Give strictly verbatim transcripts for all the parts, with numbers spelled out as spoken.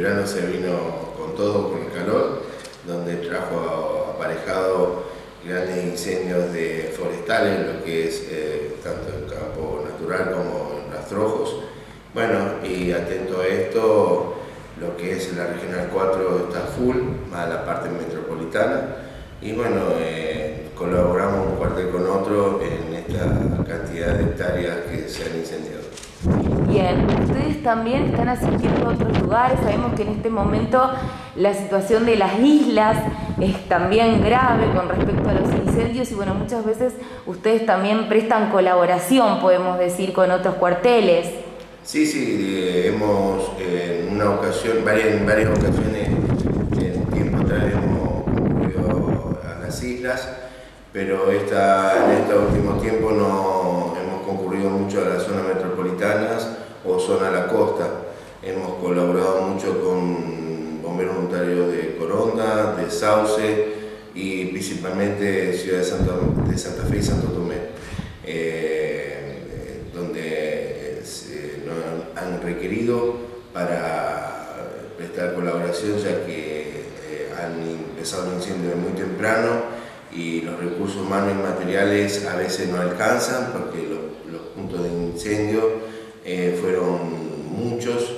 verano se vino con todo, con el calor, donde trajo aparejado grandes incendios de forestales, lo que es eh, tanto en campo natural como en rastrojos. Bueno, y atento a esto, lo que es la Regional cuatro está full, más la parte metropolitana, y bueno, eh, colaboramos un cuartel con otro en esta cantidad de hectáreas que se han incendiado. Bien, ustedes también están asistiendo a otros lugares. Sabemos que en este momento la situación de las islas es también grave con respecto a los incendios y bueno, muchas veces ustedes también prestan colaboración, podemos decir, con otros cuarteles. Sí, sí, eh, hemos eh, en una ocasión, varias, en varias ocasiones, en tiempo atrás hemos concurrido a las islas, pero esta, en este último tiempo no hemos concurrido mucho a las zonas metropolitanas o zona de la costa. Hemos colaborado mucho con bomberos voluntarios de Coronda, de Sauce y principalmente de Ciudad de Santa, de Santa Fe y Santo Tomé, eh, donde se, nos han requerido para prestar colaboración, ya que eh, han empezado un incendio muy temprano y los recursos humanos y materiales a veces no alcanzan porque los, los puntos de incendio eh, fueron muchos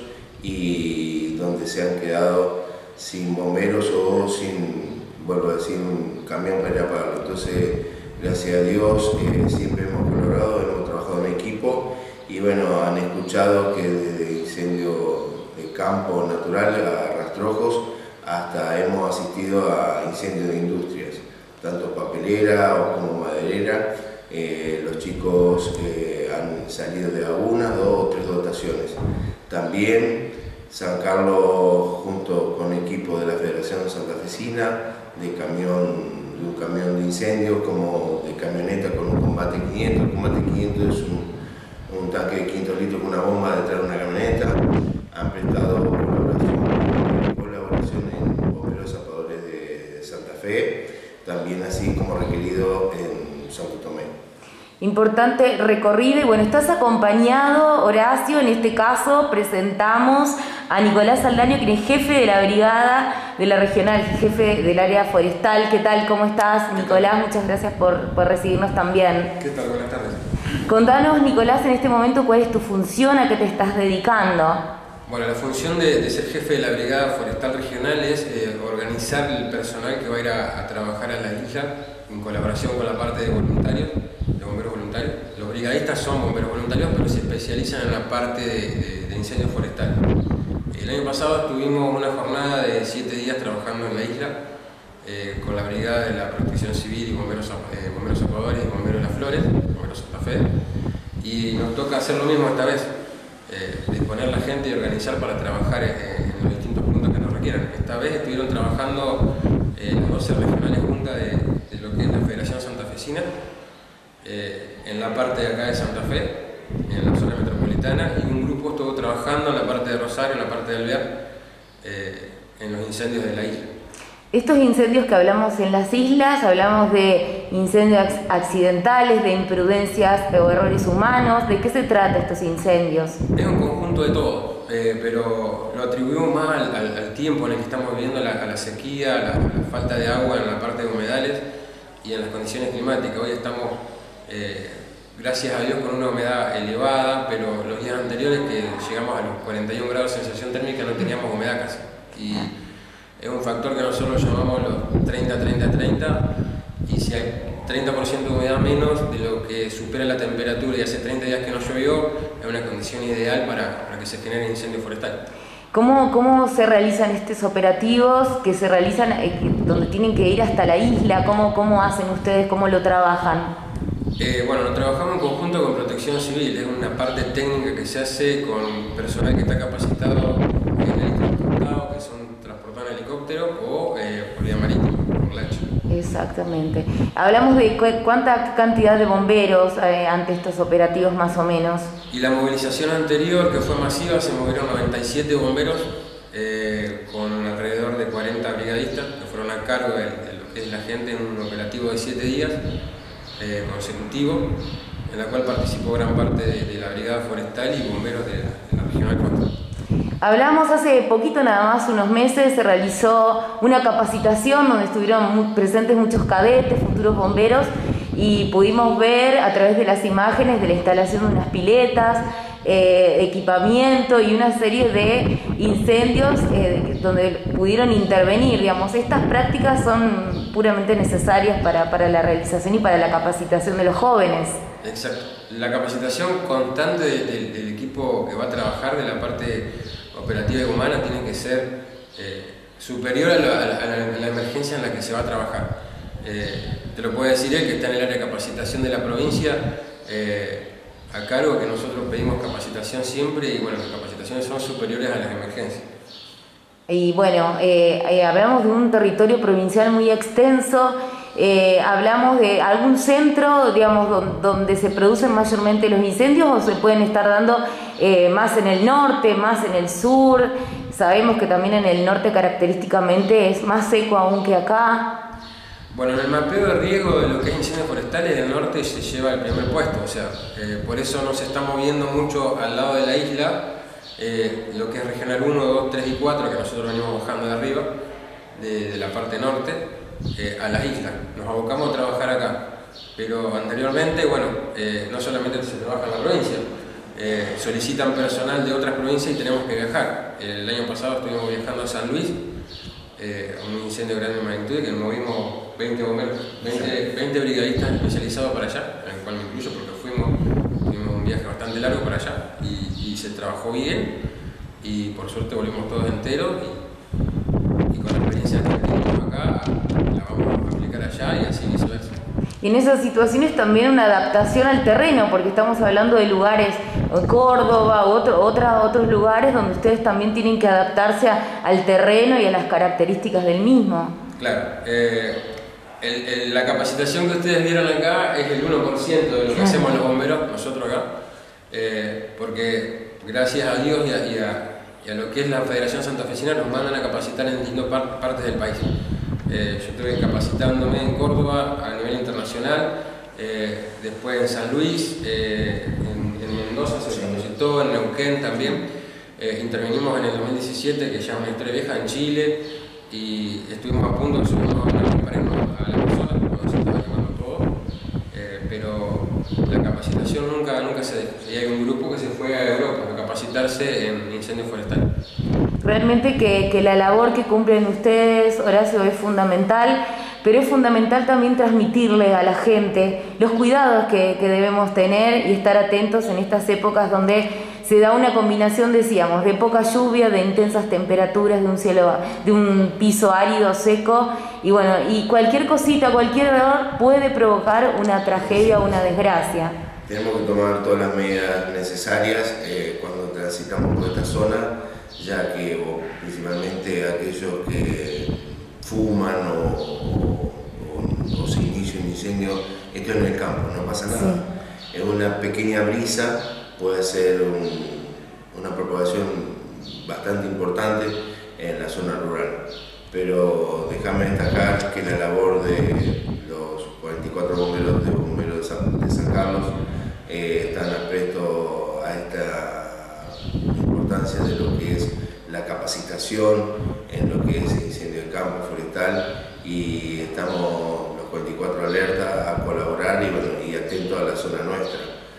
y donde se han quedado sin bomberos o sin, vuelvo a decir, un camión para apagarlo. Entonces, gracias a Dios, eh, siempre hemos colaborado, hemos trabajado en equipo y bueno, han escuchado que desde incendio de campo natural a rastrojos hasta hemos asistido a incendios de industrias, tanto papelera o como maderera. Eh, los chicos eh, han salido de una, dos o tres dotaciones. También San Carlos, junto con equipo de la Federación Santafesina, de, camión, de un camión de incendios como de camioneta con un combate quinientos. El combate quinientos es un, un tanque de quinientos litros con una bomba detrás de una camioneta. Han prestado colaboración, colaboración en bomberos zapadores de, de Santa Fe, también así como requerido en Santo Tomé. Importante recorrido y bueno, estás acompañado, Horacio, en este caso presentamos a Nicolás Saldaño, quien es jefe de la brigada de la regional, jefe del área forestal. ¿Qué tal? ¿Cómo estás, Nicolás? Muchas gracias por, por recibirnos también. ¿Qué tal? Buenas tardes. Contanos, Nicolás, en este momento cuál es tu función, a qué te estás dedicando. Bueno, la función de, de ser jefe de la brigada forestal regional es eh, organizar el personal que va a ir a, a trabajar a la isla en colaboración con la parte de voluntarios, de bomberos voluntarios. Los brigadistas son bomberos voluntarios, pero se especializan en la parte de, de, de incendios forestales. El año pasado tuvimos una jornada de siete días trabajando en la isla eh, con la brigada de la Protección Civil y bomberos, eh, bomberos zapadores y bomberos de las Flores, bomberos Santa Fe, y nos toca hacer lo mismo esta vez. Eh, disponer la gente y organizar para trabajar eh, en los distintos puntos que nos requieran. Esta vez estuvieron trabajando eh, las doce regionales juntas de, de lo que es la Federación Santafesina, eh, en la parte de acá de Santa Fe, en la zona metropolitana, y un grupo estuvo trabajando en la parte de Rosario, en la parte de Alvear, eh, en los incendios de la isla. Estos incendios que hablamos en las islas, hablamos de incendios accidentales, de imprudencias o errores humanos. ¿De qué se trata estos incendios? Es un conjunto de todo, eh, pero lo atribuimos más al, al, al tiempo en el que estamos viviendo, la, a la sequía, a la, a la falta de agua en la parte de humedales y en las condiciones climáticas. Hoy estamos, eh, gracias a Dios, con una humedad elevada, pero los días anteriores que llegamos a los cuarenta y un grados de sensación térmica no teníamos humedad casi. Y es un factor que nosotros llamamos los treinta treinta treinta, y si hay treinta por ciento de humedad menos de lo que supera la temperatura y hace treinta días que no llovió, es una condición ideal para, para que se genere incendio forestal. ¿Cómo, ¿Cómo se realizan estos operativos que se realizan eh, donde tienen que ir hasta la isla? ¿Cómo, cómo hacen ustedes? ¿Cómo lo trabajan? Eh, bueno, lo trabajamos en conjunto con Protección Civil. Es una parte técnica que se hace con personal que está capacitado en helicóptero, que son transportados en helicóptero o eh, por vía marítima, por lancha. Exactamente. Hablamos de cu cuánta cantidad de bomberos eh, ante estos operativos más o menos. Y la movilización anterior, que fue masiva, se movieron noventa y siete bomberos eh, con alrededor de cuarenta brigadistas que fueron a cargo de, de lo que es la gente en un operativo de siete días eh, consecutivo, en la cual participó gran parte de, de la brigada forestal y bomberos de la, de la regional cuatro. Hablamos hace poquito, nada más unos meses, se realizó una capacitación donde estuvieron muy presentes muchos cadetes, futuros bomberos, y pudimos ver a través de las imágenes de la instalación de unas piletas, eh, equipamiento y una serie de incendios eh, donde pudieron intervenir. Digamos, estas prácticas son puramente necesarias para, para la realización y para la capacitación de los jóvenes. Exacto. La capacitación constante de, de, del equipo que va a trabajar de la parte operativa y humana tiene que ser eh, superior a la, a, la, a la emergencia en la que se va a trabajar. Eh, te lo puede decir él, que está en el área de capacitación de la provincia, eh, a cargo, que nosotros pedimos capacitación siempre, y bueno, las capacitaciones son superiores a las emergencias. Y bueno, eh, eh, hablamos de un territorio provincial muy extenso. Eh, hablamos de algún centro, digamos, don, donde se producen mayormente los incendios, o se pueden estar dando eh, más en el norte, más en el sur. Sabemos que también en el norte característicamente es más seco aún que acá. Bueno, en el mapeo de riesgo de lo que es incendios forestales, el norte se lleva el primer puesto, o sea, eh, por eso no se está moviendo mucho al lado de la isla, eh, lo que es regional uno, dos, tres y cuatro, que nosotros venimos bajando de arriba, de, de la parte norte, eh, a las islas. Nos abocamos a trabajar acá, pero anteriormente, bueno, eh, no solamente se trabaja en la provincia, eh, solicitan personal de otras provincias y tenemos que viajar. El año pasado estuvimos viajando a San Luis, Eh, un incendio grande de magnitud, que movimos veinte bomberos, veinte, veinte brigadistas especializados para allá, en el cual me incluyo porque fuimos, tuvimos un viaje bastante largo para allá y, y se trabajó bien, y por suerte volvimos todos enteros, y, y con la experiencia que tenemos acá la vamos a aplicar allá y así viceversa. Y en esas situaciones también una adaptación al terreno, porque estamos hablando de lugares, Córdoba, otro, otra, otros lugares donde ustedes también tienen que adaptarse a, al terreno y a las características del mismo. Claro, eh, el, el, la capacitación que ustedes vieron acá es el uno por ciento de lo que claro. hacemos los bomberos, nosotros acá, eh, porque gracias a Dios y a, y, a, y a lo que es la Federación Santafesina nos mandan a capacitar en distintas par, partes del país. Eh, yo estuve capacitándome en Córdoba a nivel internacional, eh, después en San Luis, eh, en, en Mendoza se capacitó, en Neuquén también, eh, intervenimos en el dos mil diecisiete, que ya es una historia vieja, en Chile, y estuvimos a punto de subirnos a una prepararnos a la persona cuando se estaba quemando todo, eh, pero la capacitación nunca, nunca se dejó. Y hay un grupo que se fue a Europa a capacitarse en incendios forestales. Realmente que, que la labor que cumplen ustedes, Horacio, es fundamental, pero es fundamental también transmitirle a la gente los cuidados que, que debemos tener y estar atentos en estas épocas donde se da una combinación, decíamos, de poca lluvia, de intensas temperaturas, de un cielo, de un piso árido, seco, y bueno, y cualquier cosita, cualquier error puede provocar una tragedia o una desgracia. Tenemos que tomar todas las medidas necesarias eh, cuando transitamos por esta zona, ya que o, principalmente aquellos que fuman o, o, o, o se inicia un incendio, esto es en el campo, no pasa nada. Sí. Es una pequeña brisa, puede ser un, una propagación bastante importante en la zona rural, pero déjame destacar que la labor de los cuarenta y cuatro bomberos de bomberos de San, de San Carlos eh, están apresto a esta importancia de lo que es la capacitación en lo que es incendio de campo forestal, y estamos los cuarenta y cuatro alertas a colaborar y, bueno, y atentos a la zona nuestra.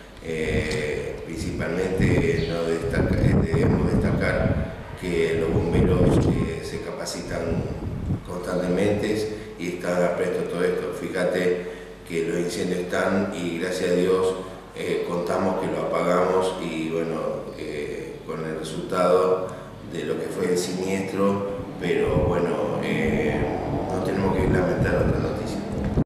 Eh, principalmente no destaca, debemos destacar que los bomberos eh, se capacitan constantemente y están aprestos a todo esto. Fíjate que los incendios están y gracias a Dios eh, contamos que lo apagamos, y bueno, eh, con el resultado de lo que fue el siniestro, pero bueno, eh, no tenemos que lamentar otra noticia.